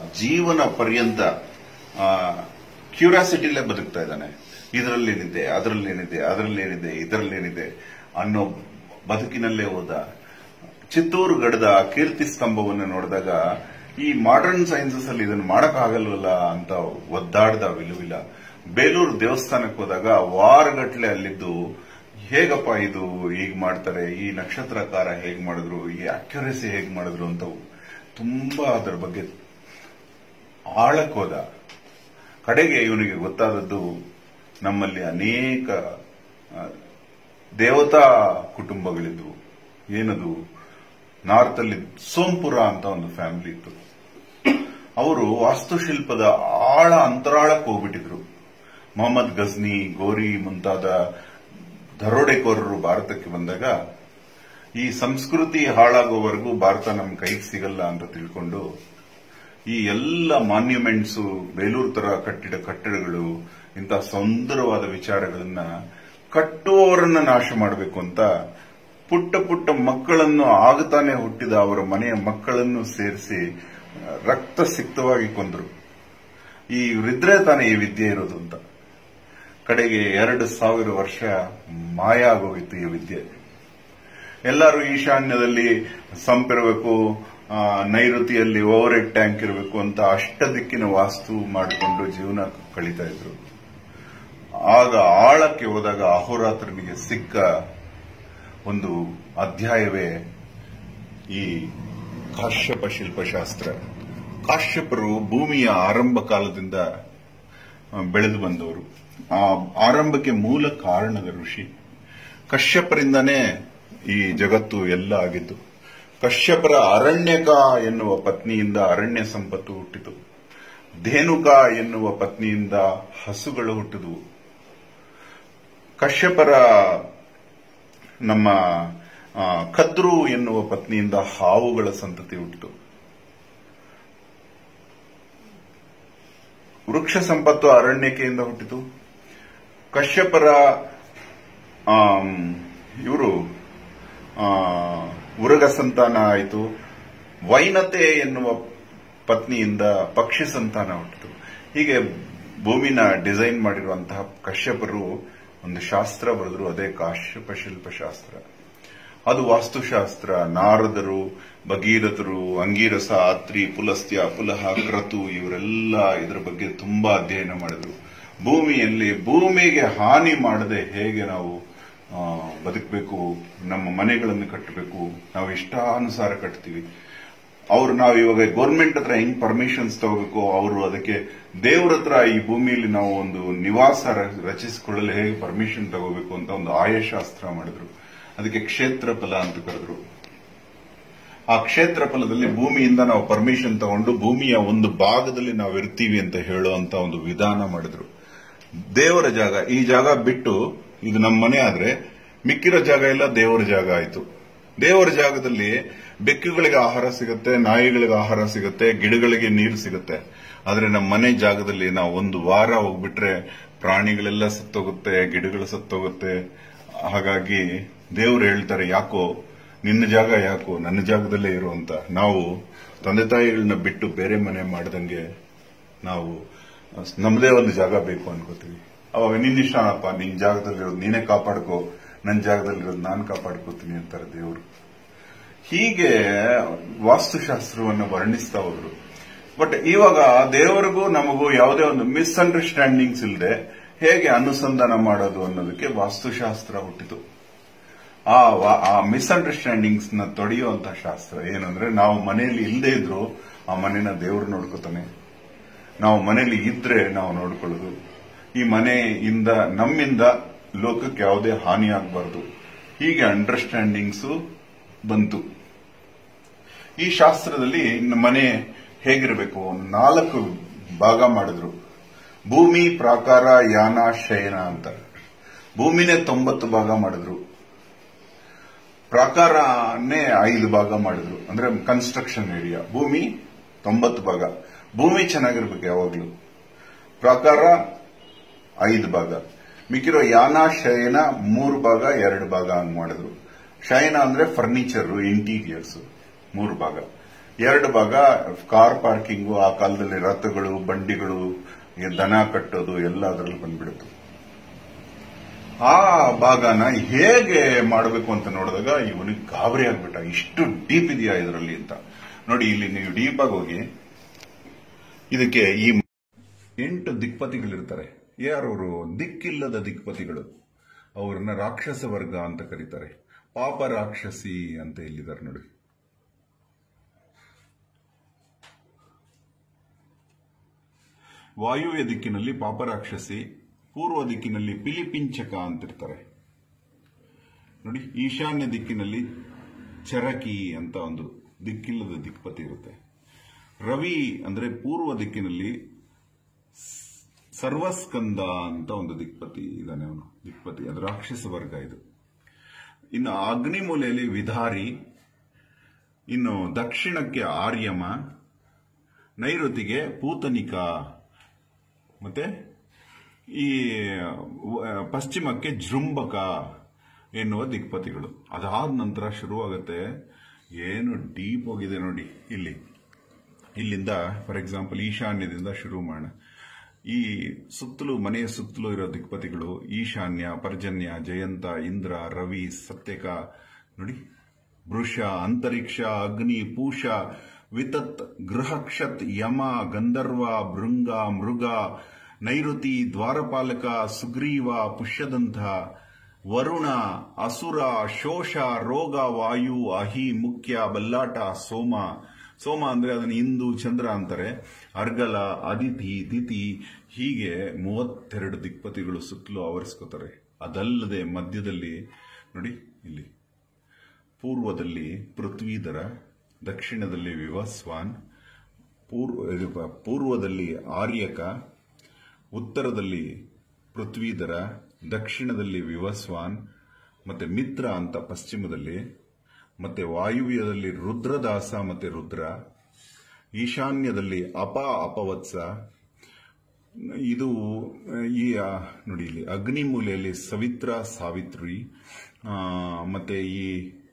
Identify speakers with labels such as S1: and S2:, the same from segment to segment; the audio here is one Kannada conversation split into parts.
S1: ಜೀವನ ಪರ್ಯಂತ ಕ್ಯೂರಿಯಾಸಿಟಿಲೇ ಬದುಕ್ತಾ ಇದ್ದಾನೆ. ಇದರಲ್ಲೇನಿದೆ, ಅದರಲ್ಲೇನಿದೆ, ಇದರಲ್ಲೇನಿದೆ ಅನ್ನೋ ಬದುಕಿನಲ್ಲೇ ಹೋದ. ಚಿತ್ತೂರು ಗಡದ ಕೀರ್ತಿ ಸ್ತಂಭವನ್ನು ನೋಡಿದಾಗ ಈ ಮಾಡರ್ನ್ ಸೈನ್ಸಸ್ ಅಲ್ಲಿ ಇದನ್ನು ಮಾಡಕ್ಕಾಗಲ್ವಲ್ಲ ಅಂತ ಒದ್ದಾಡ್ದ ವಿಲುವಿಲ. ಬೇಲೂರು ದೇವಸ್ಥಾನಕ್ಕೆ ಹೋದಾಗ ವಾರಗಟ್ಲೆ ಅಲ್ಲಿದ್ದು ಹೇಗಪ್ಪ ಇದು ಹೀಗ್ ಮಾಡ್ತಾರೆ, ಈ ನಕ್ಷತ್ರಕಾರ ಹೇಗ್ ಮಾಡಿದ್ರು, ಈ ಅಕ್ಯುರೇಸಿ ಹೇಗ್ ಮಾಡಿದ್ರು ಅಂತ ತುಂಬಾ ಅದರ ಬಗ್ಗೆ ಆಳಕ್ಕೆ ಹೋದ. ಕಡೆಗೆ ಇವನಿಗೆ ಗೊತ್ತಾದದ್ದು ನಮ್ಮಲ್ಲಿ ಅನೇಕ ದೇವತಾ ಕುಟುಂಬಗಳಿದ್ವು. ಏನದು, ನಾರ್ತ್ ಅಲ್ಲಿ ಸೋಂಪುರ ಅಂತ ಒಂದು ಫ್ಯಾಮಿಲಿ ಇತ್ತು. ಅವರು ವಾಸ್ತುಶಿಲ್ಪದ ಆಳ ಅಂತರಾಳಕ್ಕೆ ಹೋಗ್ಬಿಟ್ಟಿದ್ರು. ಮೊಹಮ್ಮದ್ ಗಜ್ನಿ, ಗೋರಿ ಮುಂತಾದ ದರೋಡೆಕೋರರು ಭಾರತಕ್ಕೆ ಬಂದಾಗ ಈ ಸಂಸ್ಕೃತಿ ಹಾಳಾಗೋವರೆಗೂ ಭಾರತ ನಮ್ಮ ಕೈಗೆ ಸಿಗಲ್ಲ ಅಂತ ತಿಳ್ಕೊಂಡು ಈ ಎಲ್ಲ ಮಾನ್ಯುಮೆಂಟ್ಸು, ಬೇಲೂರು ತರ ಕಟ್ಟಡಗಳು, ಇಂಥ ಸುಂದರವಾದ ವಿಚಾರಗಳನ್ನ ಕಟ್ಟುವವರನ್ನ ನಾಶ ಮಾಡಬೇಕು ಅಂತ ಪುಟ್ಟ ಪುಟ್ಟ ಮಕ್ಕಳನ್ನು ಆಗತಾನೆ ಹುಟ್ಟಿದ ಅವರ ಮನೆಯ ಮಕ್ಕಳನ್ನು ಸೇರಿಸಿ ರಕ್ತ ಸಿಕ್ತವಾಗಿ ಕೊಂದರು. ಇವರಿದ್ರೆ ತಾನೇ ಈ ವಿದ್ಯೆ ಇರೋದು ಅಂತ. ಕಡೆಗೆ 2000 ವರ್ಷ ಮಾಯ ಆಗೋಗಿತ್ತು ಈ ವಿದ್ಯೆ. ಎಲ್ಲರೂ ಈಶಾನ್ಯದಲ್ಲಿ ಸಂಪಿರಬೇಕು, ನೈಋತಿಯಲ್ಲಿ ಓವರ್ ಹೆಡ್ ಟ್ಯಾಂಕ್ ಇರಬೇಕು ಅಂತ ಅಷ್ಟದಿಕ್ಕಿನ ವಾಸ್ತು ಮಾಡಿಕೊಂಡು ಜೀವನ ಕಳೀತಾ ಇದ್ರು. ಆಗ ಆಳಕ್ಕೆ ಹೋದಾಗ ಅಹೋರಾತ್ರನಿಗೆ ಸಿಕ್ಕ ಒಂದು ಅಧ್ಯಾಯವೇ ಈ ಕಾಶ್ಯಪ ಶಿಲ್ಪಶಾಸ್ತ್ರ. ಕಾಶ್ಯಪರು ಭೂಮಿಯ ಆರಂಭ ಕಾಲದಿಂದ ಬೆಳೆದು ಬಂದವರು. ಆ ಆರಂಭಕ್ಕೆ ಮೂಲ ಕಾರಣದ ಋಷಿ ಕಶ್ಯಪರಿಂದಾನೇ ಈ ಜಗತ್ತು ಎಲ್ಲ ಆಗಿದ್ದು. ಕಶ್ಯಪರ ಅರಣ್ಯಕ ಎನ್ನುವ ಪತ್ನಿಯಿಂದ ಅರಣ್ಯ ಸಂಪತ್ತು ಹುಟ್ಟಿತು. ಧೇನುಕ ಎನ್ನುವ ಪತ್ನಿಯಿಂದ ಹಸುಗಳು ಹುಟ್ಟಿದವು. ಕಶ್ಯಪರ ನಮ್ಮ ಕದ್ರು ಎನ್ನುವ ಪತ್ನಿಯಿಂದ ಹಾವುಗಳ ಸಂತತಿ ಹುಟ್ಟಿತು. ವೃಕ್ಷ ಸಂಪತ್ತು ಅರಣ್ಯಕೆಯಿಂದ ಹುಟ್ಟಿತು. ಕಶ್ಯಪರ ಇವರು ಉರಗ ಸಂತಾನ ಆಯಿತು. ವೈನತೆ ಎನ್ನುವ ಪತ್ನಿಯಿಂದ ಪಕ್ಷಿ ಸಂತಾನ ಹುಟ್ಟಿತು. ಹೀಗೆ ಭೂಮಿನ ಡಿಸೈನ್ ಮಾಡಿರುವಂತಹ ಕಶ್ಯಪರು ಒಂದು ಶಾಸ್ತ್ರ ಬರೆದ್ರು, ಅದೇ ಕಾಶ್ಯಪ ಶಿಲ್ಪಶಾಸ್ತ್ರ. ಅದು ವಾಸ್ತುಶಾಸ್ತ್ರ. ನಾರದರು, ಭಗೀರಥರು, ಅಂಗೀರಸ, ಆತ್ರಿ, ಪುಲಸ್ತ್ಯ, ಪುಲಹ, ಕ್ರತು ಇವರೆಲ್ಲ ಇದರ ಬಗ್ಗೆ ತುಂಬಾ ಅಧ್ಯಯನ ಮಾಡಿದ್ರು. ಭೂಮಿಗೆ ಹಾನಿ ಮಾಡದೆ ಹೇಗೆ ನಾವು ಬದುಕಬೇಕು, ನಮ್ಮ ಮನೆಗಳನ್ನು ಕಟ್ಟಬೇಕು, ನಾವು ಇಷ್ಟಾನುಸಾರ ಕಟ್ತೀವಿ. ನಾವು ಇವಾಗ ಗೌರ್ಮೆಂಟ್ ಹತ್ರ ಹೆಂಗ್ ಪರ್ಮಿಷನ್ಸ್ ತಗೋಬೇಕು, ಅವರು ಅದಕ್ಕೆ ದೇವ್ರ ಹತ್ರ ಈ ಭೂಮಿಯಲ್ಲಿ ನಾವು ಒಂದು ನಿವಾಸ ರಚಿಸಿಕೊಳ್ಳಲು ಹೇಗೆ ಪರ್ಮಿಷನ್ ತಗೋಬೇಕು ಅಂತ ಒಂದು ಆಯಶಾಸ್ತ್ರ ಮಾಡಿದ್ರು. ಅದಕ್ಕೆ ಕ್ಷೇತ್ರ ಫಲ ಅಂತ ಕರೆದ್ರು. ಆ ಕ್ಷೇತ್ರ ಫಲದಲ್ಲಿ ಭೂಮಿಯಿಂದ ನಾವು ಪರ್ಮಿಷನ್ ತಗೊಂಡು ಭೂಮಿಯ ಒಂದು ಭಾಗದಲ್ಲಿ ನಾವು ಇರ್ತೀವಿ ಅಂತ ಹೇಳುವಂತ ಒಂದು ವಿಧಾನ ಮಾಡಿದ್ರು. ದೇವರ ಜಾಗ, ಈ ಜಾಗ ಬಿಟ್ಟು ಇದು ನಮ್ಮ ಮನೆ ಆದ್ರೆ ಮಿಕ್ಕಿರೋ ಜಾಗ ಎಲ್ಲ ದೇವರ ಜಾಗ ಆಯ್ತು. ದೇವರ ಜಾಗದಲ್ಲಿ ಬೆಕ್ಕುಗಳಿಗೆ ಆಹಾರ ಸಿಗುತ್ತೆ, ನಾಯಿಗಳಿಗೆ ಆಹಾರ ಸಿಗುತ್ತೆ, ಗಿಡಗಳಿಗೆ ನೀರು ಸಿಗುತ್ತೆ. ಆದ್ರೆ ನಮ್ಮ ಮನೆ ಜಾಗದಲ್ಲಿ ನಾವು ಒಂದು ವಾರ ಹೋಗ್ಬಿಟ್ರೆ ಪ್ರಾಣಿಗಳೆಲ್ಲ ಸತ್ತೋಗುತ್ತೆ, ಗಿಡಗಳು ಸತ್ತೋಗುತ್ತೆ. ಹಾಗಾಗಿ ದೇವರು ಹೇಳ್ತಾರೆ, ಯಾಕೋ ನಿನ್ನ ಜಾಗ ಯಾಕೋ ನನ್ನ ಜಾಗದಲ್ಲೇ ಇರು ಅಂತ. ನಾವು ತಂದೆ ತಾಯಿಗಳನ್ನ ಬಿಟ್ಟು ಬೇರೆ ಮನೆ ಮಾಡ್ದಂಗೆ ನಾವು ನಮ್ಮದೇ ಒಂದು ಜಾಗ ಬೇಕು ಅನ್ಕೋತೀವಿ. ಅವಾಗ ನಿನ್ನಿಷ್ಟಪ್ಪ, ನಿನ್ ಜಾಗದಲ್ಲಿರೋದು ನೀನೇ ಕಾಪಾಡ್ಕೋ, ನನ್ನ ಜಾಗದಲ್ಲಿರೋದು ನಾನು ಕಾಪಾಡ್ಕೋತೀನಿ ಅಂತಾರೆ ದೇವರು. ಹೀಗೆ ವಾಸ್ತುಶಾಸ್ತ್ರವನ್ನು ವರ್ಣಿಸ್ತಾ ಹೋದ್ರು. ಬಟ್ ಇವಾಗ ದೇವರಿಗೂ ನಮಗೂ ಯಾವುದೇ ಒಂದು ಮಿಸ್ಅಂಡರ್ಸ್ಟ್ಯಾಂಡಿಂಗ್ಸ್ ಇಲ್ಲದೆ ಹೇಗೆ ಅನುಸಂಧಾನ ಮಾಡೋದು ಅನ್ನೋದಕ್ಕೆ ವಾಸ್ತುಶಾಸ್ತ್ರ ಹುಟ್ಟಿತು. ಆ ಮಿಸ್ಅಂಡರ್ಸ್ಟ್ಯಾಂಡಿಂಗ್ಸ್ ನ ತೊಡೆಯುವಂತಹ ಶಾಸ್ತ್ರ ಏನಂದ್ರೆ, ನಾವು ಮನೆಯಲ್ಲಿ ಇಲ್ಲದೆ ಇದ್ರು ಆ ಮನೆನ ದೇವರು ನೋಡ್ಕೋತಾನೆ, ನಾವು ಮನೆಯಲ್ಲಿ ಇದ್ರೆ ನಾವು ನೋಡ್ಕೊಳ್ಳೋದು. ಈ ಮನೆಯಿಂದ ನಮ್ಮಿಂದ ಲೋಕಕ್ಕೆ ಯಾವುದೇ ಹಾನಿ ಆಗಬಾರ್ದು. ಹೀಗೆ ಅಂಡರ್ಸ್ಟ್ಯಾಂಡಿಂಗ್ಸ್ ಬಂತು. ಈ ಶಾಸ್ತ್ರದಲ್ಲಿ ಮನೆ ಹೇಗಿರಬೇಕು 4 ಭಾಗ ಮಾಡಿದ್ರು. ಭೂಮಿ, ಪ್ರಾಕಾರ, ಯಾನ, ಶಯನ ಅಂತ. ಭೂಮಿನೇ 90 ಭಾಗ ಮಾಡಿದ್ರು. ಪ್ರಾಕಾರನೇ 5 ಭಾಗ ಮಾಡಿದ್ರು. ಅಂದ್ರೆ ಕನ್ಸ್ಟ್ರಕ್ಷನ್ ಏರಿಯಾ. ಭೂಮಿ 90 ಭಾಗ. ಭೂಮಿ ಚೆನ್ನಾಗಿರ್ಬೇಕು ಯಾವಾಗ್ಲೂ. ಪ್ರಾಕಾರ 5 ಭಾಗ. ಮಿಕ್ಕಿರೋ ಯಾನ, ಶಯನ 3 ಭಾಗ 2 ಭಾಗ ಹಂಗ್ ಮಾಡಿದ್ರು. ಶಯನ ಅಂದ್ರೆ ಫರ್ನಿಚರ್, ಇಂಟೀರಿಯರ್ಸ್ 3 ಭಾಗ. ಎರಡು ಭಾಗ ಕಾರ್ ಪಾರ್ಕಿಂಗು, ಆ ಕಾಲದಲ್ಲಿ ರಥಗಳು, ಬಂಡಿಗಳು, ದನ ಕಟ್ಟೋದು ಎಲ್ಲ ಅದರಲ್ಲಿ ಬಂದ್ಬಿಡುತ್ತೆ. ಆ ಭಾಗನ ಹೇಗೆ ಮಾಡಬೇಕು ಅಂತ ನೋಡಿದಾಗ ಇವನಿಗೆ ಗಾಬರಿ ಆಗ್ಬಿಟ್ಟ, ಇಷ್ಟು ಡೀಪ್ ಇದೆಯಾ ಇದರಲ್ಲಿ ಅಂತ. ನೋಡಿ, ಇಲ್ಲಿ ನೀವು ಡೀಪ್ ಆಗಿ ಹೋಗಿ, ಇದಕ್ಕೆ ಈ 8 ದಿಕ್ಪತಿಗಳಿರ್ತಾರೆ. ಯಾರವರು? ದಿಕ್ಕಿಲ್ಲದ ದಿಕ್ಪತಿಗಳು. ಅವ್ರನ್ನ ರಾಕ್ಷಸ ವರ್ಗ ಅಂತ ಕರೀತಾರೆ. ಪಾಪ ರಾಕ್ಷಸಿ ಅಂತ ಇಲ್ಲಿದ್ದಾರೆ ನೋಡಿ. ವಾಯುವ್ಯ ದಿಕ್ಕಿನಲ್ಲಿ ಪಾಪರಾಕ್ಷಸಿ, ಪೂರ್ವ ದಿಕ್ಕಿನಲ್ಲಿ ಪಿಲಿಪಿಂಚಕ ಅಂತಿರ್ತಾರೆ ನೋಡಿ. ಈಶಾನ್ಯ ದಿಕ್ಕಿನಲ್ಲಿ ಚರಕಿ ಅಂತ ಒಂದು ದಿಕ್ಕಿಲ್ಲದ ದಿಕ್ಪತಿ ಇರುತ್ತೆ. ರವಿ ಅಂದ್ರೆ ಪೂರ್ವ ದಿಕ್ಕಿನಲ್ಲಿ ಸರ್ವಸ್ಕಂದ ಅಂತ ಒಂದು ದಿಕ್ಪತಿ ಇದ್ದಾನೆ. ಅವನು ದಿಕ್ಪತಿ, ಅದು ರಾಕ್ಷಸ ವರ್ಗ ಇದು. ಇನ್ನು ಅಗ್ನಿಮೂಲೆಯಲ್ಲಿ ವಿಧಾರಿ, ಇನ್ನು ದಕ್ಷಿಣಕ್ಕೆ ಆರ್ಯಮ, ನೈಋತಿಗೆ ಪೂತನಿಕ, ಮತ್ತೆ ಈ ಪಶ್ಚಿಮಕ್ಕೆ ಜೃಂಬಕ ಎನ್ನುವ ದಿಕ್ಪತಿಗಳು. ಅದಾದ ನಂತರ ಶುರುವಾಗುತ್ತೆ, ಏನು ಡೀಪ್ ಹೋಗಿದೆ ನೋಡಿ. ಇಲ್ಲಿಂದ ಫಾರ್ ಎಕ್ಸಾಂಪಲ್ ಈಶಾನ್ಯದಿಂದ ಶುರು ಮಾಡೋಣ. ಈ ಸುತ್ತಲೂ, ಮನೆಯ ಸುತ್ತಲೂ ಇರೋ ದಿಕ್ಪತಿಗಳು ಈಶಾನ್ಯ, ಪರ್ಜನ್ಯ, ಜಯಂತ, ಇಂದ್ರ, ರವಿ, ಸತ್ಯಕ ನೋಡಿ. ವೃಷ, ಅಂತರಿಕ್ಷ, ಅಗ್ನಿ, ಪೂಷ, ವಿತತ್, ಗೃಹಕ್ಷತ್, ಯಮ, ಗಂಧರ್ವ, ಭೃಂಗ, ಮೃಗ, ನೈಋತಿ, ದ್ವಾರಪಾಲಕ, ಸುಗ್ರೀವ, ಪುಷ್ಯದಂತ, ವರುಣ, ಅಸುರ, ಶೋಷ, ರೋಗ, ವಾಯು, ಅಹಿ, ಮುಖ್ಯ, ಬಲ್ಲಾಟ, ಸೋಮ. ಸೋಮ ಅಂದ್ರೆ ಅದನ್ನು ಇಂದು ಚಂದ್ರ ಅಂತಾರೆ. ಅರ್ಗಲ, ಅದಿತಿ, ತಿಥಿ, ಹೀಗೆ 32 ದಿಕ್ಪತಿಗಳು ಸುತ್ತಲೂ ಆವರಿಸ್ಕೋತಾರೆ. ಅದಲ್ಲದೆ ಮಧ್ಯದಲ್ಲಿ ನೋಡಿ, ಇಲ್ಲಿ ಪೂರ್ವದಲ್ಲಿ ಪೃಥ್ವೀಧರ, ದಕ್ಷಿಣದಲ್ಲಿ ವಿವಸ್ವಾನ್, ಪೂರ್ವದಲ್ಲಿ ಆರ್ಯಕ, ಉತ್ತರದಲ್ಲಿ ಪೃಥ್ವೀಧರ, ದಕ್ಷಿಣದಲ್ಲಿ ವಿವಸ್ವಾನ್, ಮತ್ತೆ ಮಿತ್ರ ಅಂತ ಪಶ್ಚಿಮದಲ್ಲಿ, ಮತ್ತೆ ವಾಯುವ್ಯದಲ್ಲಿ ರುದ್ರದಾಸ ಮತ್ತೆ ರುದ್ರ, ಈಶಾನ್ಯದಲ್ಲಿ ಅಪವತ್ಸ. ಇದು ಈ ನೋಡಿ, ಇಲ್ಲಿ ಅಗ್ನಿಮೂಲೆಯಲ್ಲಿ ಸವಿತ್ರ, ಸಾವಿತ್ರಿ, ಮತ್ತೆ ಈ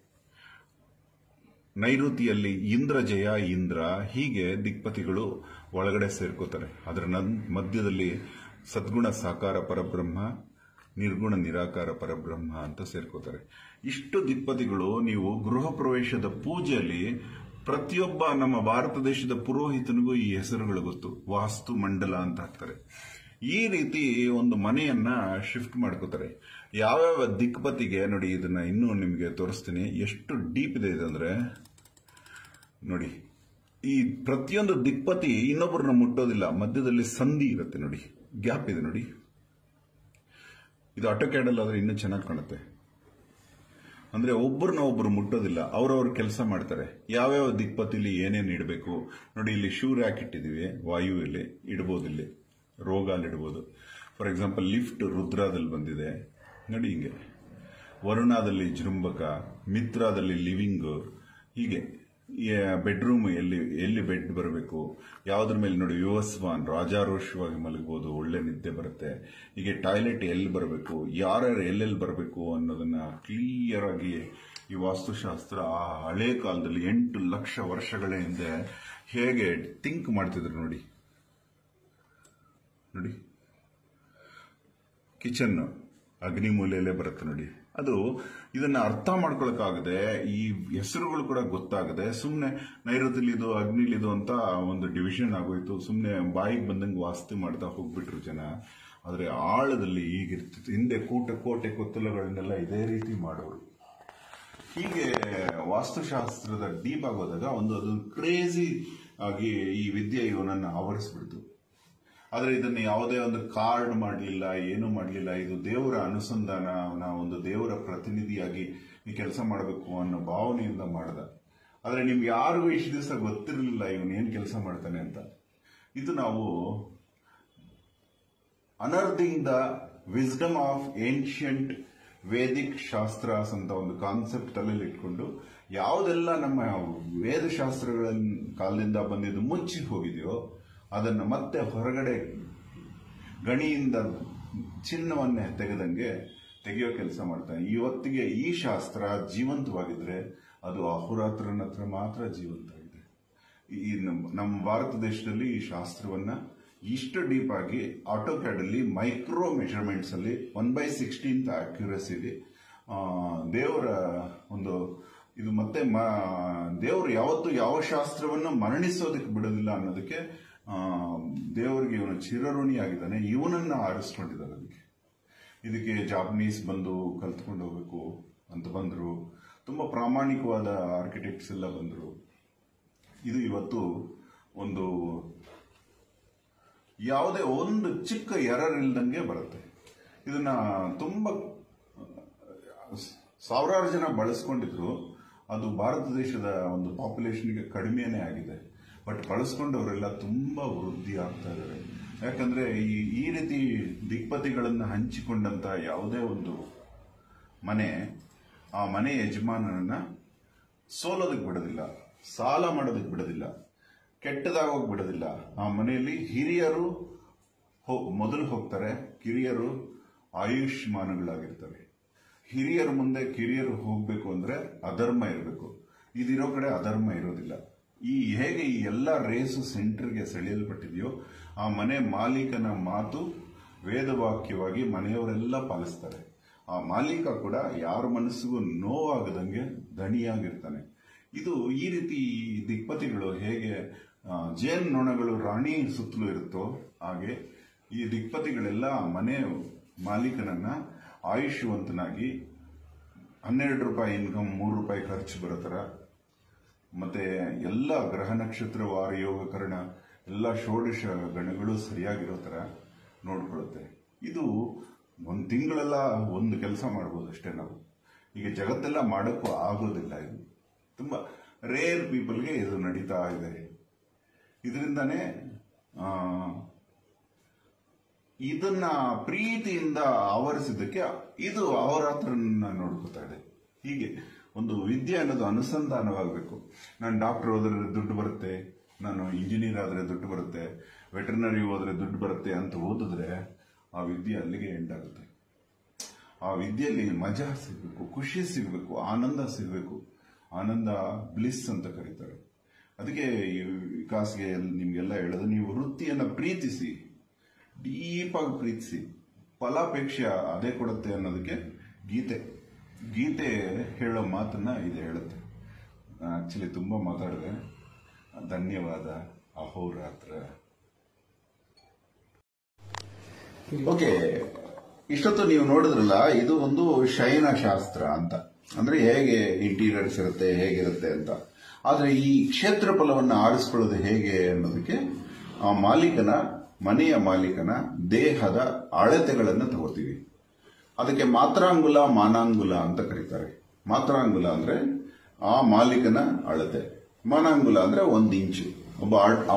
S1: ನೈಋತಿಯಲ್ಲಿ ಇಂದ್ರಜಯ, ಇಂದ್ರ. ಹೀಗೆ ದಿಕ್ಪತಿಗಳು ಒಳಗಡೆ ಸೇರ್ಕೋತಾರೆ. ಅದರ ಮಧ್ಯದಲ್ಲಿ ಸದ್ಗುಣ ಸಾಕಾರ ಪರಬ್ರಹ್ಮ, ನಿರ್ಗುಣ ನಿರಾಕಾರ ಪರಬ್ರಹ್ಮ ಅಂತ ಸೇರ್ಕೋತಾರೆ. ಇಷ್ಟು ದಿಕ್ಪತಿಗಳು ನೀವು ಗೃಹ ಪ್ರವೇಶದ ಪೂಜೆಯಲ್ಲಿ ಪ್ರತಿಯೊಬ್ಬ ನಮ್ಮ ಭಾರತ ದೇಶದ ಪುರೋಹಿತನಿಗೂ ಈ ಹೆಸರುಗಳು ಗೊತ್ತು. ವಾಸ್ತು ಮಂಡಲ ಅಂತ ಹಾಕ್ತಾರೆ. ಈ ರೀತಿ ಒಂದು ಮನೆಯನ್ನ ಶಿಫ್ಟ್ ಮಾಡ್ಕೋತಾರೆ. ಯಾವ್ಯಾವ ದಿಕ್ಪತಿಗೆ ನೋಡಿ, ಇದನ್ನ ಇನ್ನೂ ನಿಮಗೆ ತೋರಿಸ್ತೀನಿ ಎಷ್ಟು ಡೀಪ್ ಇದೆ ಇದಂದ್ರೆ. ನೋಡಿ, ಈ ಪ್ರತಿಯೊಂದು ದಿಕ್ಪತಿ ಇನ್ನೊಬ್ಬರನ್ನ ಮುಟ್ಟೋದಿಲ್ಲ. ಮಧ್ಯದಲ್ಲಿ ಸಂಧಿ ಇರುತ್ತೆ ನೋಡಿ, ಗ್ಯಾಪ್ ಇದೆ ನೋಡಿ. ಇದು ಆಟೋಕ್ಯಾಡಲ್ ಆದ್ರೆ ಇನ್ನೂ ಚೆನ್ನಾಗಿ ಕಾಣುತ್ತೆ. ಅಂದ್ರೆ ಒಬ್ಬರನ್ನ ಒಬ್ಬರು ಮುಟ್ಟೋದಿಲ್ಲ, ಅವರವ್ರ ಕೆಲಸ ಮಾಡ್ತಾರೆ. ಯಾವ್ಯಾವ ದಿಕ್ಪತಿಲಿ ಏನೇನು ಇಡಬೇಕು ನೋಡಿ. ಇಲ್ಲಿ ಶೂ ರ್ಯಾಕ್ ಇಟ್ಟಿದೀವಿ, ವಾಯುವಿಲ್ಲಿ ಇಡಬಹುದು, ಇಲ್ಲಿ ರೋಗಾಲ್ ಇಡಬಹುದು. ಫಾರ್ ಎಕ್ಸಾಂಪಲ್ ಲಿಫ್ಟ್ ರುದ್ರದಲ್ಲಿ ಬಂದಿದೆ ನೋಡಿ. ಹಿಂಗೆ ವರುಣಾದಲ್ಲಿ ಜೃಂಬಕ, ಮಿತ್ರಾದಲ್ಲಿ ಲಿವಿಂಗ್, ಹೀಗೆ ಬೆಡ್ರೂಮ್ ಎಲ್ಲಿ ಬೆಡ್ ಬರಬೇಕು, ಯಾವುದ್ರ ಮೇಲೆ ನೋಡಿ. ವಿವಸ್ವಾನ್, ರಾಜಾರೋಷವಾಗಿ ಮಲಗಬಹುದು, ಒಳ್ಳೆ ನಿದ್ದೆ ಬರುತ್ತೆ. ಹೀಗೆ ಟಾಯ್ಲೆಟ್ ಎಲ್ಲಿ ಬರಬೇಕು, ಯಾರ್ಯಾರು ಎಲ್ಲೆಲ್ಲಿ ಬರಬೇಕು ಅನ್ನೋದನ್ನ ಕ್ಲಿಯರ್ ಆಗಿ ಈ ವಾಸ್ತುಶಾಸ್ತ್ರ ಆ ಹಳೆ ಕಾಲದಲ್ಲಿ 8 ಲಕ್ಷ ವರ್ಷಗಳ ಹಿಂದೆ ಹೇಗೆ ಥಿಂಕ್ ಮಾಡ್ತಿದ್ರು ನೋಡಿ. ನೋಡಿ, ಕಿಚನ್ ಅಗ್ನಿಮೂಲೆಯಲ್ಲೇ ಬರುತ್ತೆ ನೋಡಿ. ಅದು ಇದನ್ನ ಅರ್ಥ ಮಾಡ್ಕೊಳಕ್ಕಾಗದೆ, ಈ ಹೆಸರುಗಳು ಕೂಡ ಗೊತ್ತಾಗದೆ, ಸುಮ್ಮನೆ ನೈಋತಿಲಿದು ಅಗ್ನಿಲಿದು ಅಂತ ಒಂದು ಡಿವಿಷನ್ ಆಗೋಯ್ತು. ಸುಮ್ಮನೆ ಬಾಯಿಗೆ ಬಂದಂಗೆ ವಾಸ್ತು ಮಾಡ್ತಾ ಹೋಗ್ಬಿಟ್ರು ಜನ. ಆದ್ರೆ ಆಳದಲ್ಲಿ ಈಗಿರ್ತಿತ್ತು. ಹಿಂದೆ ಕೋಟೆ ಕೊತ್ತಲಗಳನ್ನೆಲ್ಲ ಇದೇ ರೀತಿ ಮಾಡೋರು. ಹೀಗೆ ವಾಸ್ತುಶಾಸ್ತ್ರದ ಡೀಪ್ ಆಗೋದಾಗ ಅದು ಕ್ರೇಜಿ ಆಗಿ ಈ ವಿದ್ಯೆ ಇವನನ್ನು ಆವರಿಸ್ಬಿಡ್ತು. ಆದ್ರೆ ಇದನ್ನು ಯಾವುದೇ ಒಂದು ಕಾರ್ಡ್ ಮಾಡಲಿಲ್ಲ, ಏನೂ ಮಾಡಲಿಲ್ಲ. ಇದು ದೇವರ ಅನುಸಂಧಾನ, ಒಂದು ದೇವರ ಪ್ರತಿನಿಧಿಯಾಗಿ ಈ ಕೆಲಸ ಮಾಡಬೇಕು ಅನ್ನೋ ಭಾವನೆಯಿಂದ ಮಾಡ್ದ. ಆದ್ರೆ ನಿಮ್ಗೆ ಯಾರಿಗೂ ಇಷ್ಟು ದಿವಸ ಗೊತ್ತಿರಲಿಲ್ಲ ಇವನು ಏನ್ ಕೆಲಸ ಮಾಡ್ತಾನೆ ಅಂತ. ಇದು ನಾವು unearthing the wisdom of ancient Vedic shastras ಅಂತ ಒಂದು ಕಾನ್ಸೆಪ್ಟ್ ತಲೆಯಲ್ಲಿ ಇಟ್ಕೊಂಡು ಯಾವುದೆಲ್ಲ ನಮ್ಮ ವೇದಶಾಸ್ತ್ರಗಳ ಕಾಲದಿಂದ ಬಂದಿದ್ದು ಮುಚ್ಚಿ ಹೋಗಿದೆಯೋ ಅದನ್ನು ಮತ್ತೆ ಹೊರಗಡೆ ಗಣಿಯಿಂದ ಚಿನ್ನವನ್ನೇ ತೆಗೆಯೋ ಕೆಲಸ ಮಾಡ್ತಾನೆ. ಇವತ್ತಿಗೆ ಈ ಶಾಸ್ತ್ರ ಜೀವಂತವಾಗಿದ್ರೆ ಅದು ಅಹೋರಾತ್ರನ ಹತ್ರ ಮಾತ್ರ ಜೀವಂತವಾಗಿದೆ. ಈ ನಮ್ಮ ಭಾರತ ದೇಶದಲ್ಲಿ ಈ ಶಾಸ್ತ್ರವನ್ನ ಇಷ್ಟು ಡೀಪ್ ಆಗಿ ಆಟೋಕ್ಯಾಡ್ ಅಲ್ಲಿ ಮೈಕ್ರೋ ಮೆಷರ್ಮೆಂಟ್ಸ್ ಅಲ್ಲಿ 1/16 ಅಕ್ಯುರಸಿಲಿ ದೇವರ ಒಂದು ಇದು ಮತ್ತೆ ದೇವರು ಯಾವತ್ತು ಯಾವ ಶಾಸ್ತ್ರವನ್ನು ಮರಣಿಸೋದಕ್ಕೆ ಬಿಡೋದಿಲ್ಲ ಅನ್ನೋದಕ್ಕೆ ದೇವರಿಗೆ ಇವನು ಚಿರಋಣಿಯಾಗಿದ್ದಾನೆ. ಇವನನ್ನ ಆರಿಸ್ಕೊಂಡಿದ್ದಾರೆ. ಇದಕ್ಕೆ ಜಾಪನೀಸ್ ಬಂದು ಕಲ್ತ್ಕೊಂಡು ಹೋಗ್ಬೇಕು ಅಂತ ಬಂದ್ರು. ತುಂಬಾ ಪ್ರಾಮಾಣಿಕವಾದ ಆರ್ಕಿಟೆಕ್ಟ್ಸ್ ಎಲ್ಲ ಬಂದ್ರು. ಇದು ಇವತ್ತು ಒಂದು ಯಾವುದೇ ಒಂದು ಚಿಕ್ಕ ಎರರ್ ಇಲ್ದಂಗೆ ಬರುತ್ತೆ. ಇದನ್ನ ತುಂಬಾ ಸಾವಿರಾರು ಜನ ಬಳಸ್ಕೊಂಡಿದ್ರು. ಅದು ಭಾರತ ದೇಶದ ಒಂದು ಪಾಪ್ಯುಲೇಷನ್ಗೆ ಕಡಿಮೆನೇ ಆಗಿದೆ. ಬಟ್ ಬಳಸ್ಕೊಂಡವರೆಲ್ಲ ತುಂಬಾ ವೃದ್ಧಿ ಆಗ್ತಾ ಇದ್ದಾರೆ. ಯಾಕಂದ್ರೆ ಈ ರೀತಿ ದಿಕ್ಪತಿಗಳನ್ನ ಹಂಚಿಕೊಂಡಂತಹ ಯಾವುದೇ ಒಂದು ಮನೆ ಆ ಮನೆ ಯಜಮಾನನನ್ನ ಸೋಲೋದಕ್ಕೆ ಬಿಡೋದಿಲ್ಲ, ಸಾಲ ಮಾಡೋದಕ್ಕೆ ಬಿಡೋದಿಲ್ಲ, ಕೆಟ್ಟದಾಗೋಗಿ ಬಿಡೋದಿಲ್ಲ. ಆ ಮನೆಯಲ್ಲಿ ಹಿರಿಯರು ಮೊದಲು ಹೋಗ್ತಾರೆ, ಕಿರಿಯರು ಆಯುಷ್ಮಾನಗಳಾಗಿರ್ತಾರೆ. ಹಿರಿಯರ ಮುಂದೆ ಕಿರಿಯರು ಹೋಗ್ಬೇಕು ಅಂದ್ರೆ ಅಧರ್ಮ ಇರಬೇಕು. ಇದಿರೋ ಕಡೆ ಅಧರ್ಮ ಇರೋದಿಲ್ಲ. ಹೇಗೆ ಈ ಎಲ್ಲ ರೇಸು ಸೆಂಟರ್ಗೆ ಸೆಳೆಯಲ್ಪಟ್ಟಿದೆಯೋ ಆ ಮನೆ ಮಾಲೀಕನ ಮಾತು ವೇದವಾಕ್ಯವಾಗಿ ಮನೆಯವರೆಲ್ಲ ಪಾಲಿಸ್ತಾರೆ. ಆ ಮಾಲೀಕ ಕೂಡ ಯಾರ ಮನಸ್ಸಿಗೂ ನೋವಾಗದಂಗೆ ದಣಿಯಾಗಿರ್ತಾನೆ. ಇದು ಈ ರೀತಿ ದಿಕ್ಪತಿಗಳು ಹೇಗೆ ಜೇನು ನೊಣಗಳು ರಾಣಿ ಸುತ್ತಲೂ ಇರುತ್ತೋ ಹಾಗೆ ಈ ದಿಕ್ಪತಿಗಳೆಲ್ಲ ಮನೆ ಮಾಲೀಕನನ್ನ ಆಯುಷ್ಯವಂತನಾಗಿ 12 ರೂಪಾಯಿ ಇನ್ಕಮ್ 3 ರೂಪಾಯಿ ಖರ್ಚು ಬರೋ ತರ, ಮತ್ತೆ ಎಲ್ಲ ಗ್ರಹ ನಕ್ಷತ್ರ ವಾರ ಯೋಗಕರಣ ಎಲ್ಲ ಷೋಡಶ ಗಣಗಳು ಸರಿಯಾಗಿರೋ ತರ ನೋಡ್ಕೊಳ್ಳುತ್ತೆ. ಇದು ಒಂದು ತಿಂಗಳೆಲ್ಲ ಒಂದು ಕೆಲಸ ಮಾಡಬಹುದು ಅಷ್ಟೇ. ನಾವು ಈಗ ಜಗತ್ತೆಲ್ಲ ಮಾಡೋಕ್ಕೂ ಆಗೋದಿಲ್ಲ. ಇದು ತುಂಬಾ ರೇರ್ ಪೀಪಲ್ಗೆ ಇದು ನಡೀತಾ ಇದೆ. ಇದರಿಂದಾನೇ ಇದನ್ನ ಪ್ರೀತಿಯಿಂದ ಆವರಿಸಿದ್ದಕ್ಕೆ ಇದು ಅವರಾತ್ರನ್ನ ನೋಡ್ಕೊತಾ ಇದೆ. ಹೀಗೆ ಒಂದು ವಿದ್ಯೆ ಅನ್ನೋದು ಅನುಸಂಧಾನವಾಗಬೇಕು. ನಾನು ಡಾಕ್ಟರ್ ಹೋದ್ರೆ ದುಡ್ಡು ಬರುತ್ತೆ, ನಾನು ಇಂಜಿನಿಯರ್ ಆದ್ರೆ ದುಡ್ಡು ಬರುತ್ತೆ, ವೆಟರ್ನರಿ ಹೋದ್ರೆ ದುಡ್ಡು ಬರುತ್ತೆ ಅಂತ ಓದಿದ್ರೆ ಆ ವಿದ್ಯೆ ಅಲ್ಲಿಗೆ ಎಂಡ್ ಆಗುತ್ತೆ. ಆ ವಿದ್ಯೆಯಲ್ಲಿ ಮಜಾ ಸಿಗಬೇಕು, ಖುಷಿ ಸಿಗಬೇಕು, ಆನಂದ ಸಿಗಬೇಕು. ಆನಂದ ಬ್ಲಿಸ್ ಅಂತ ಕರೀತಾರೆ. ಅದಕ್ಕೆ ವಿಕಾಸ್ಗೆ ನಿಮ್ಗೆಲ್ಲ ಹೇಳೋದು, ನೀವು ವೃತ್ತಿಯನ್ನ ಪ್ರೀತಿಸಿ, ಡೀಪ್ ಆಗಿ ಪ್ರೀತಿಸಿ, ಫಲಾಪೇಕ್ಷೆ ಅದೇ ಕೊಡುತ್ತೆ ಅನ್ನೋದಕ್ಕೆ ಗೀತೆ ಹೇಳೋ ಮಾತನ್ನ ಇದು ಹೇಳುತ್ತೆ. ಆಕ್ಚುಲಿ ತುಂಬಾ ಮಾತಾಡಿದೆ. ಧನ್ಯವಾದ. ಅಹೋರಾತ್ರ. ಓಕೆ, ಇಷ್ಟೊತ್ತು ನೀವು ನೋಡಿದ್ರಲ್ಲ, ಇದು ಒಂದು ಶಯನ ಶಾಸ್ತ್ರ ಅಂತ. ಅಂದ್ರೆ ಹೇಗೆ ಇಂಟೀರಿಯರ್ಸ್ ಇರುತ್ತೆ, ಹೇಗಿರುತ್ತೆ ಅಂತ. ಆದ್ರೆ ಈ ಕ್ಷೇತ್ರ ಫಲವನ್ನು ಆರಿಸ್ಕೊಳ್ಳೋದು ಹೇಗೆ ಅನ್ನೋದಕ್ಕೆ ಆ ಮನೆಯ ಮಾಲೀಕನ ದೇಹದ ಅಳತೆಗಳನ್ನು ತಗೋತೀವಿ. ಅದಕ್ಕೆ ಮಾತ್ರಾಂಗುಲ ಮಾನಾಂಗುಲ ಅಂತ ಕರೀತಾರೆ. ಮಾತ್ರಾಂಗುಲ ಅಂದ್ರೆ ಆ ಮಾಲೀಕನ ಅಳತೆ, ಮಾನಾಂಗುಲ ಅಂದ್ರೆ 1 ಇಂಚು. ಒಬ್ಬ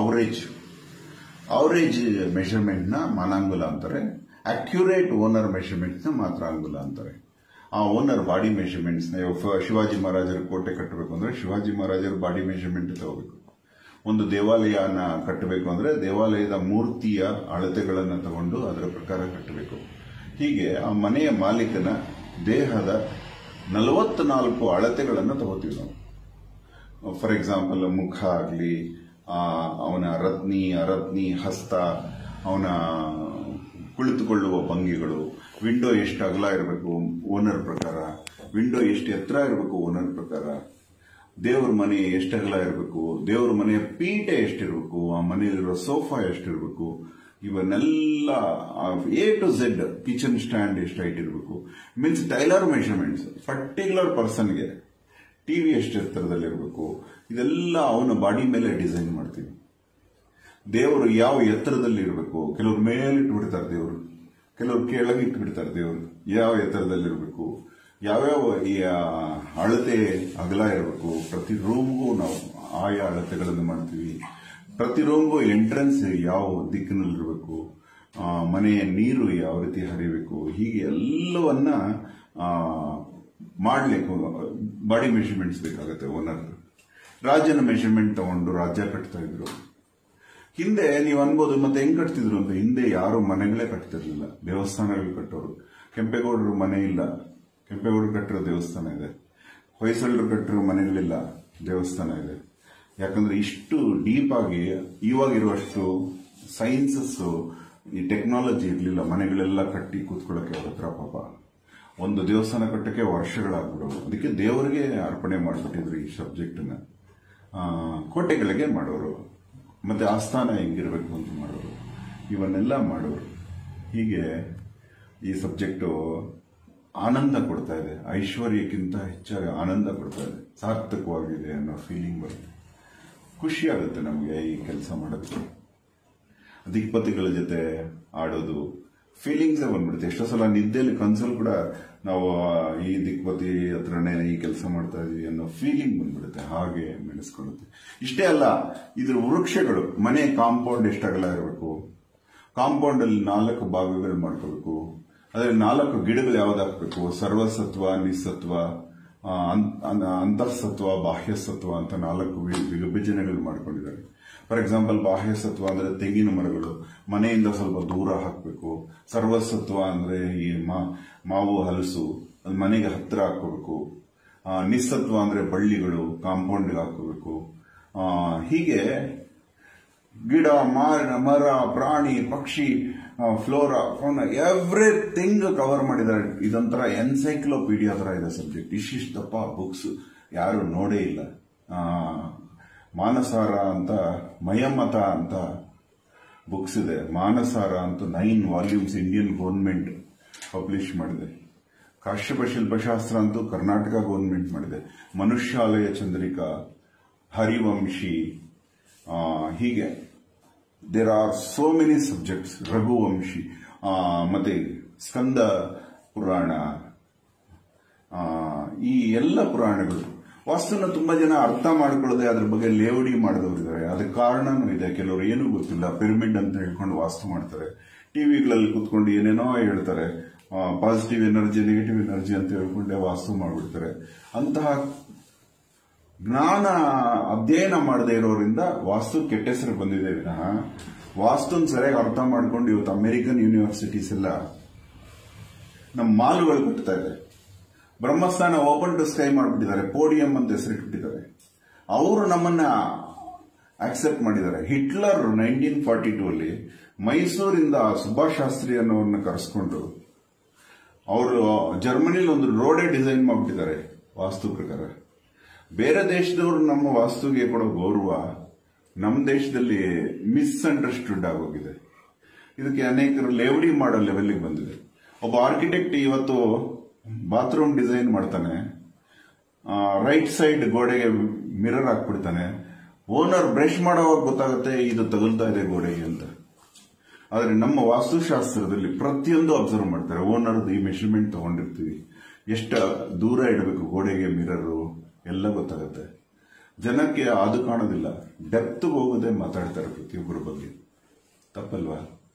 S1: ಅವರೇಜ್ ಮೆಷರ್ಮೆಂಟ್ ನ ಮಾನಾಂಗುಲ ಅಂತಾರೆ. ಅಕ್ಯುರೇಟ್ ಓನರ್ ಮೆಷರ್ಮೆಂಟ್ ನ ಮಾತ್ರಾಂಗುಲ ಅಂತಾರೆ. ಆ ಓನರ್ ಬಾಡಿ ಮೆಷರ್ಮೆಂಟ್ಸ್ ನ ಶಿವಾಜಿ ಮಹಾರಾಜರ ಕೋಟೆ ಕಟ್ಟಬೇಕು ಅಂದ್ರೆ ಶಿವಾಜಿ ಮಹಾರಾಜರ ಬಾಡಿ ಮೆಷರ್ಮೆಂಟ್ ತಗೋಬೇಕು. ಒಂದು ದೇವಾಲಯನ ಕಟ್ಟಬೇಕು ಅಂದ್ರೆ ದೇವಾಲಯದ ಮೂರ್ತಿಯ ಅಳತೆಗಳನ್ನು ತಗೊಂಡು ಅದರ ಪ್ರಕಾರ ಕಟ್ಟಬೇಕು. ಹೀಗೆ ಆ ಮನೆಯ ಮಾಲೀಕನ ದೇಹದ 44 ಅಳತೆಗಳನ್ನು ತಗೋತೀವಿ ನಾವು. ಫಾರ್ ಎಕ್ಸಾಂಪಲ್, ಮುಖ ಆಗಲಿ, ಅವನ ಅರತ್ನಿ ಹಸ್ತ, ಅವನ ಕುಳಿತುಕೊಳ್ಳುವ ಭಂಗಿಗಳು, ವಿಂಡೋ ಎಷ್ಟು ಅಗಲ ಇರಬೇಕು ಓನರ್ ಪ್ರಕಾರ, ವಿಂಡೋ ಎಷ್ಟು ಎತ್ತರ ಇರಬೇಕು ಓನರ್ ಪ್ರಕಾರ, ದೇವ್ರ ಮನೆ ಎಷ್ಟು ಅಗಲ ಇರಬೇಕು, ದೇವ್ರ ಮನೆಯ ಪೀಠೆ ಎಷ್ಟಿರಬೇಕು, ಆ ಮನೆಯಲ್ಲಿರೋ ಸೋಫಾ ಎಷ್ಟಿರಬೇಕು, ಇವನ್ನೆಲ್ಲ A to Z, kitchen stand ಎಷ್ಟು ಹೈಟ್ ಇರಬೇಕು, ಮೀನ್ಸ್ ಟೈಲರ್ ಮೆಷರ್ಮೆಂಟ್ಸ್. ಪರ್ಟಿಕ್ಯುಲರ್ ಪರ್ಸನ್ಗೆ ಟಿವಿ ಎಷ್ಟು ಎತ್ತರದಲ್ಲಿರಬೇಕು, ಇದೆಲ್ಲ ಅವನ ಬಾಡಿ ಮೇಲೆ ಡಿಸೈನ್ ಮಾಡ್ತೀವಿ. ದೇವರು ಯಾವ ಎತ್ತರದಲ್ಲಿ ಇರಬೇಕು, ಕೆಲವರು ಮೇಲೆ ಇಟ್ಬಿಡ್ತಾರೆ ದೇವರು, ಕೆಲವರು ಕೆಳಗೆ ಇಟ್ಬಿಡ್ತಾರೆ ದೇವರು. ಯಾವ ಎತ್ತರದಲ್ಲಿರಬೇಕು, ಯಾವ್ಯಾವ ಈ ಅಳತೆ ಅಗಲ ಇರಬೇಕು, ಪ್ರತಿ ರೂಮ್ಗೂ ನಾವು ಆಯಾ ಅಳತೆಗಳನ್ನು ಮಾಡ್ತೀವಿ. ಪ್ರತಿ ರೂಮ್ಗೂ ಎಂಟ್ರೆನ್ಸ್ ಯಾವ ದಿಕ್ಕಿನಲ್ಲಿರಬೇಕು, ಮನೆಯ ನೀರು ಯಾವ ರೀತಿ ಹರಿಬೇಕು, ಹೀಗೆ ಎಲ್ಲವನ್ನ ಮಾಡಲಿಕ್ಕೆ ಬಾಡಿ ಮೆಷರ್ಮೆಂಟ್ಸ್ ಬೇಕಾಗುತ್ತೆ ಓನರ್. ರಾಜ್ಯನ ಮೆಷರ್ಮೆಂಟ್ ತಗೊಂಡು ರಾಜ್ಯ ಕಟ್ತಾ ಇದ್ರು. ಹಿಂದೆ ನೀವು ಅನ್ಬೋದು ಮತ್ತೆ ಹೆಂಗ್ ಕಟ್ತಿದ್ರು ಅಂತ. ಹಿಂದೆ ಯಾರು ಮನೆಗಳೇ ಕಟ್ತಿರ್ಲಿಲ್ಲ, ದೇವಸ್ಥಾನಗಳು ಕಟ್ಟೋರು. ಕೆಂಪೇಗೌಡರು ಮನೆ ಇಲ್ಲ, ಕೆಂಪೇಗೌಡರು ಕಟ್ಟಿರೋ ದೇವಸ್ಥಾನ ಇದೆ. ಹೊಯ್ಸಳರು ಕಟ್ಟಿರೋ ಮನೆಗಳಿಲ್ಲ, ದೇವಸ್ಥಾನ ಇದೆ. ಯಾಕಂದ್ರೆ ಇಷ್ಟು ಡೀಪ್ ಆಗಿ ಇವಾಗಿರುವಷ್ಟು ಸೈನ್ಸಸ್ ಈ ಟೆಕ್ನಾಲಜಿ ಇರಲಿಲ್ಲ. ಮನೆಗಳೆಲ್ಲ ಕಟ್ಟಿ ಕೂತ್ಕೊಳ್ಳೋಕೆ ಅವ್ರ ಹತ್ರ ಪಾಪ ಒಂದು ದೇವಸ್ಥಾನ ಕಟ್ಟಕ್ಕೆ ವರ್ಷಗಳಾಗ್ಬಿಡೋರು. ಅದಕ್ಕೆ ದೇವರಿಗೆ ಅರ್ಪಣೆ ಮಾಡಿಬಿಟ್ಟಿದ್ರು ಈ ಸಬ್ಜೆಕ್ಟನ್ನ. ಕೋಟೆಗಳಿಗೆ ಮಾಡೋರು, ಮತ್ತೆ ಆಸ್ಥಾನ ಹೆಂಗಿರ್ಬೇಕು ಅಂತ ಮಾಡೋರು, ಇವನ್ನೆಲ್ಲ ಮಾಡೋರು. ಹೀಗೆ ಈ ಸಬ್ಜೆಕ್ಟು ಆನಂದ ಕೊಡ್ತಾ ಇದೆ, ಐಶ್ವರ್ಯಕ್ಕಿಂತ ಹೆಚ್ಚಾಗಿ ಆನಂದ ಕೊಡ್ತಾ ಇದೆ, ಸಾರ್ಥಕವಾಗಿದೆ ಅನ್ನೋ ಫೀಲಿಂಗ್ ಬರುತ್ತೆ. ಖುಷಿ ಆಗುತ್ತೆ ನಮಗೆ ಈ ಕೆಲಸ ಮಾಡೋದಕ್ಕೆ. ದಿಕ್ಪತಿಗಳ ಜೊತೆ ಆಡೋದು ಫೀಲಿಂಗ್ಸೇ ಬಂದ್ಬಿಡುತ್ತೆ. ಎಷ್ಟೋ ಸಲ ನಿದ್ದೆಯಲ್ಲಿ ಕನ್ಸಲ್ಲಿ ಕೂಡ ನಾವು ಈ ದಿಕ್ಪತಿ ಹತ್ರನೇ ಈ ಕೆಲಸ ಮಾಡ್ತಾ ಇದೀವಿ ಅನ್ನೋ ಫೀಲಿಂಗ್ ಬಂದ್ಬಿಡುತ್ತೆ. ಹಾಗೆ ಮೆಣಸ್ಕೊಳ್ಳುತ್ತೆ. ಇಷ್ಟೇ ಅಲ್ಲ, ಇದ್ರ ವೃಕ್ಷಗಳು, ಮನೆ ಕಾಂಪೌಂಡ್ ಎಷ್ಟಾಗಲ ಇರಬೇಕು, ಕಾಂಪೌಂಡ್ ಅಲ್ಲಿ 4 ಭಾಗಗಳು ಮಾಡ್ಕೋಬೇಕು. ಅದ್ರಲ್ಲಿ 4 ಗಿಡಗಳು ಯಾವ್ದಾಗಬೇಕು, ಸರ್ವಸತ್ವ, ನಿಸ್ಸತ್ವ, ಅಂತರ್ಸತ್ವ, ಬಾಹ್ಯಸತ್ವ ಅಂತ 4 ವಿಭಜನೆಗಳು ಮಾಡ್ಕೊಂಡಿದ್ದಾರೆ. ಫಾರ್ ಎಕ್ಸಾಂಪಲ್, ಬಾಹ್ಯಸತ್ವ ಅಂದ್ರೆ ತೆಂಗಿನ ಮರಗಳು ಮನೆಯಿಂದ ಸ್ವಲ್ಪ ದೂರ ಹಾಕಬೇಕು. ಸರ್ವಸತ್ವ ಅಂದ್ರೆ ಈ ಮಾವು, ಹಲಸು ಅದು ಮನೆಗೆ ಹತ್ತಿರ ಹಾಕೋಬೇಕು. ನಿಸ್ಸತ್ವ ಅಂದ್ರೆ ಬಳ್ಳಿಗಳು ಕಾಂಪೌಂಡ್ಗೆ ಹಾಕೋಬೇಕು. ಹೀಗೆ ಗಿಡ, ಮರ, ಪ್ರಾಣಿ, ಪಕ್ಷಿ, ಫ್ಲೋರಾ, ಫೌನಾ, ಎವ್ರಿಥಿಂಗ್ ಕವರ್ ಮಾಡಿದ್ದಾರೆ. ಇದೊಂಥರ ಎನ್ಸೈಕ್ಲೋಪೀಡಿಯಾ ತರ ಇದೆ ಸಬ್ಜೆಕ್ಟ್. ಇಷ್ಟಿಷ್ಟಪ್ಪ ಬುಕ್ಸ್ ಯಾರು ನೋಡೇ ಇಲ್ಲ. ಮಾನಸಾರ ಅಂತ, ಮಯಮತ ಅಂತ ಬುಕ್ಸ್ ಇದೆ. ಮಾನಸಾರ ಅಂತ 9 ವಾಲ್ಯೂಮ್ಸ್ ಇಂಡಿಯನ್ ಗವರ್ಮೆಂಟ್ ಪಬ್ಲಿಷ್ ಮಾಡಿದೆ. ಕಾಶ್ಯಪ ಶಿಲ್ಪಶಾಸ್ತ್ರ ಅಂತೂ ಕರ್ನಾಟಕ ಗವರ್ಮೆಂಟ್ ಮಾಡಿದೆ. ಮನುಷ್ಯಾಲಯ ಚಂದ್ರಿಕಾ, ಹರಿವಂಶಿ, ಹೀಗೆ there are so many subjects. Raghuvamshi, ಮತ್ತೆ ಸ್ಕಂದ ಪುರಾಣ, ಈ ಎಲ್ಲ ಪುರಾಣಗಳು. ವಾಸ್ತುನ ತುಂಬಾ ಜನ ಅರ್ಥ ಮಾಡ್ಕೊಳ್ಳದೆ ಅದ್ರ ಬಗ್ಗೆ ಲೇವಡಿ ಮಾಡಿದವರಿದ್ದಾರೆ. ಅದಕ್ಕೆ ಕಾರಣನೂ ಇದೆ. ಕೆಲವರು ಏನೂ ಗೊತ್ತಿಲ್ಲ, ಪಿರಮಿಡ್ ಅಂತ ಹೇಳ್ಕೊಂಡು ವಾಸ್ತು ಮಾಡ್ತಾರೆ. ಟಿವಿಗಳಲ್ಲಿ ಕುತ್ಕೊಂಡು ಏನೇನೋ ಹೇಳ್ತಾರೆ, ಪಾಸಿಟಿವ್ ಎನರ್ಜಿ, ನೆಗೆಟಿವ್ ಎನರ್ಜಿ ಅಂತ ಹೇಳ್ಕೊಂಡೆ ವಾಸ್ತು ಮಾಡ್ಬಿಡ್ತಾರೆ. ಅಂತಹ ಜ್ಞಾನ ಅಧ್ಯಯನ ಮಾಡದೇ ಇರೋದ್ರಿಂದ ವಾಸ್ತು ಕೆಟ್ಟ ಹೆಸರು ಬಂದಿದೆ ವಿನಃ ವಾಸ್ತುನ ಸರಿಯಾಗಿ ಅರ್ಥ ಮಾಡ್ಕೊಂಡು ಇವತ್ತು ಅಮೆರಿಕನ್ ಯೂನಿವರ್ಸಿಟೀಸ್ ಎಲ್ಲ ನಮ್ಮ ಮಾಲುಗಳು ಕಟ್ತಾ ಇದೆ. ಬ್ರಹ್ಮಸ್ಥಾನ ಓಪನ್ ಟು ಸ್ಕೈ ಮಾಡಿಬಿಟ್ಟಿದ್ದಾರೆ, ಪೋಡಿಯಂ ಅಂತ ಹೆಸರಿಟ್ಬಿಟ್ಟಿದ್ದಾರೆ. ಅವರು ನಮ್ಮನ್ನ ಆಕ್ಸೆಪ್ಟ್ ಮಾಡಿದ್ದಾರೆ. ಹಿಟ್ಲರ್ 1942 ಅಲ್ಲಿ ಮೈಸೂರಿಂದ ಸುಭಾಷ್ ಶಾಸ್ತ್ರಿ ಅನ್ನೋರನ್ನ ಕರೆಸ್ಕೊಂಡು ಅವರು ಜರ್ಮನಿಲಿ ಒಂದು ರೋಡೇ ಡಿಸೈನ್ ಮಾಡಿಬಿಟ್ಟಿದ್ದಾರೆ ವಾಸ್ತು ಪ್ರಕಾರ. ಬೇರೆ ದೇಶದವರು ನಮ್ಮ ವಾಸ್ತುಗೆ ಕೊಡೋ ಗೌರವ ನಮ್ಮ ದೇಶದಲ್ಲಿ ಮಿಸ್ಅಂಡರ್ಸ್ಟುಡ್ ಆಗೋಗಿದೆ. ಇದಕ್ಕೆ ಅನೇಕರು ಲೇವಡಿ ಮಾಡೋ ಲೆವೆಲ್ಗೆ ಬಂದಿದೆ. ಒಬ್ಬ ಆರ್ಕಿಟೆಕ್ಟ್ ಇವತ್ತು ಬಾತ್ರೂಮ್ ಡಿಸೈನ್ ಮಾಡ್ತಾನೆ, ರೈಟ್ ಸೈಡ್ ಗೋಡೆಗೆ ಮಿರರ್ ಹಾಕ್ಬಿಡ್ತಾನೆ. ಓನರ್ ಬ್ರಷ್ ಮಾಡೋವಾಗ ಗೊತ್ತಾಗುತ್ತೆ ಇದು ತಗುಲ್ತಾ ಇದೆ ಗೋಡೆಗೆ ಅಂತ. ಆದರೆ ನಮ್ಮ ವಾಸ್ತುಶಾಸ್ತ್ರದಲ್ಲಿ ಪ್ರತಿಯೊಂದು ಅಬ್ಸರ್ವ್ ಮಾಡ್ತಾರೆ. ಓನರ್ದು ಈ ಮೆಷರ್ಮೆಂಟ್ ತಗೊಂಡಿರ್ತೀವಿ, ಎಷ್ಟು ದೂರ ಇಡಬೇಕು ಗೋಡೆಗೆ ಮಿರರು ಎಲ್ಲ ಗೊತ್ತಾಗುತ್ತೆ. ಜನಕ್ಕೆ ಅದು ಕಾಣೋದಿಲ್ಲ. ಡೆಪ್ತ್ಗೆ ಹೋಗೋದೇ ಮಾತಾಡ್ತಾರೆ ಪ್ರತಿಯೊಬ್ಬರ ಬಗ್ಗೆ. ತಪ್ಪಲ್ವಾ?